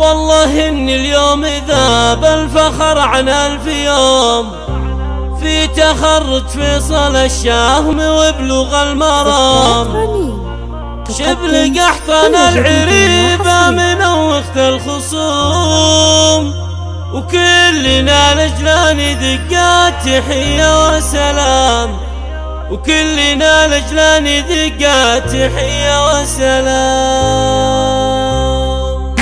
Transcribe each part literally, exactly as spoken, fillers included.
والله إني اليوم ذاب الفخر عن ألف يوم، في تخرج فيصل الشهم وبلوغ المرام، شبل قحطان العريبة من وقت الخصوم، وكلنا لجلان دقات تحية وسلام، وكلنا لجلان دقات تحية وسلام.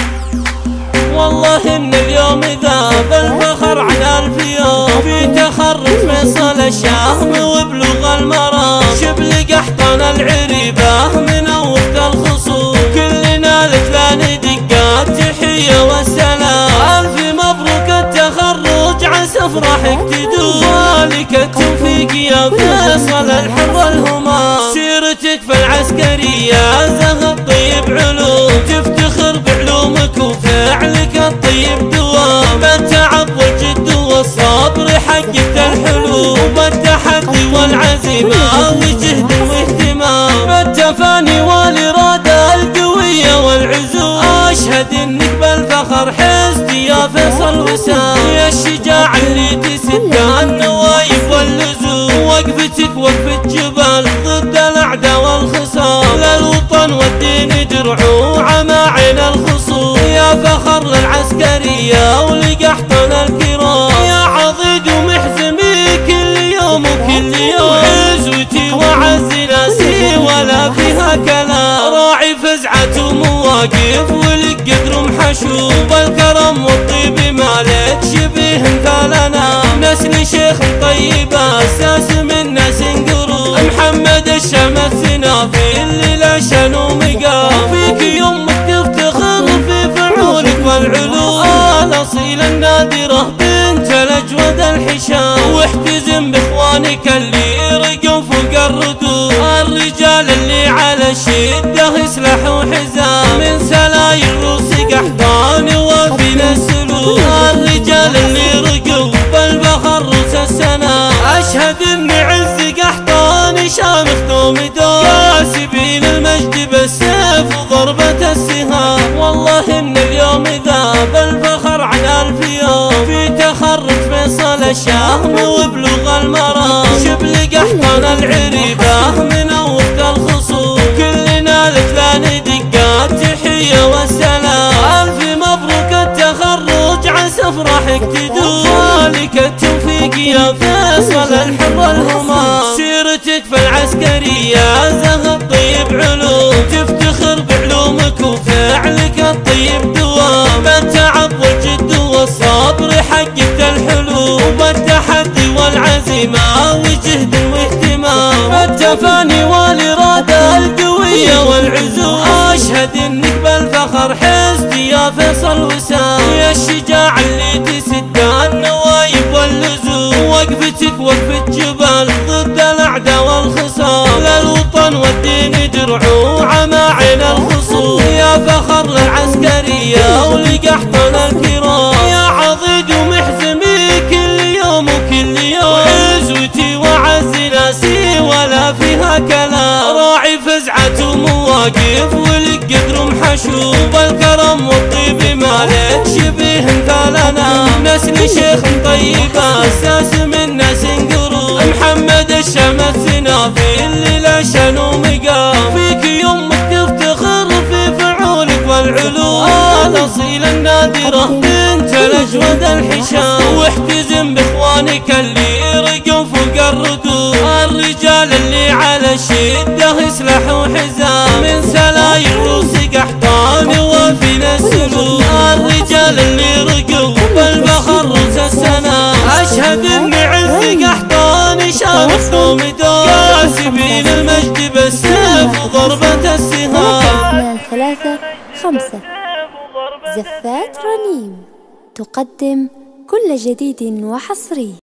والله إن اليوم ذاب الفخر عن ألف يوم، في تخرج فيصل الشهم وبلوغ المرام، شبل قحطان العريبة من وقت الخصوم، كلنا لجلان دقات تحية وسلام. ألف مبروك التخرج عسى افرحك تدوم، ذلك التوفيق يا فيصل الحر الهمام، سيرتك في العسكرية زهد طيب علوم، تفتخر بعلومك وفعلك الطيب دوام، بالتعب والجد والصبر حققت الحلوم، بالتحدي والعزيمة وجهد واهتمام، بالتفاني والإرادة القوية والعزوم، أشهد إنك بالفخر حزت يا فيصل وسام، يا الشجاع اللي تسد النوايب واللزوم، وقفتك وقفة جبال ضد الأعداء والخصام، للوطن والدين درع وعماعين الخصوم، يا فخر للعسكرية ولقحطان الكرام، يا عضيد ومحزمي كل يوم وكل يوم، عزوتي وعز ناسي ولا فيها كلام، راعي فزعة ومواقف ولك قدر محشوب، الكرم والطيب مالك شبيه مثالنا، نسل شيخ طيب اساس من ناس قروب، محمد الشمس في اللي لا شان ومقام، فيك يمك تفتخر في فعولك والعلوم، الاصيل النادره بنت الاجود الحشام، واحتزم باخوانك اللي رقوا فوق الردود، الرجال اللي على الشده يسلحوا حزام، من سلايل روس قحطان وفينا السلوك، الرجال اللي رقوا بالفخر روس السنام، اشهد ان عز قحطان شامخ دوم دوم، كاسبين المجد بالسيف وضربة السهام. والله ان اليوم ذاب الفخر عن ألف يوم، في تخرج فيصل الشهم وبلوغ المرام، شبل قحطان العريبة من وقت الخصوم، كلنا لجلان دقات تحية وسلام. ألف مبروك التخرج عسى افرحك تدوم، ذلك التوفيق يا فيصل الحر الهمام، سيرتك في العسكرية زهد طيب علوم، تفتخر بعلومك وفعلك الطيب دوام، بالتعب والجد والصبر حققت الحلوم، بالتحدي والعزيمة وجهد واهتمام، بالتفاني والإرادة القوية والعزوم، أشهد إنك بالفخر حزت يا فيصل وسام، يا الشجاع اللي تسد النوايب واللزوم، وقفتك وقفة جبال ضد الأعداء والخصام، للوطن والدين درع وعماعين الخصوم، يا فخر للعسكرية ولقحطان الكرام، يا عضيد ومحزمي كل يوم وكل يوم، عزوتي وعز ناسي ولا فيها كلام، راعي فزعة ومواقف ولك قدر محشوب، الكرم والطيب مالك شبيه مثالنا، نسل شيخ طيب اساس من ناس قروب، محمد الشمس في اللي لا شان ومقام، فيك يمك تفتخر في فعولك والعلوم، الاصيل النادره بنت الاجود الحشام، واحتزم باخوانك اللي رقوا فوق الردود، الرجال اللي على الشده يسلحوا حزام، من سلايل روس قحطان وفينا السلوك، الرجال اللي رقوا بالفخر روس السنام، اشهد ان عز قحطان شامخ دوم دوم، كاسبين المجد بالسيف وضربة السهام. اثنان ثلاثة خمسة. زفات رنيم تقدم كل جديد وحصري.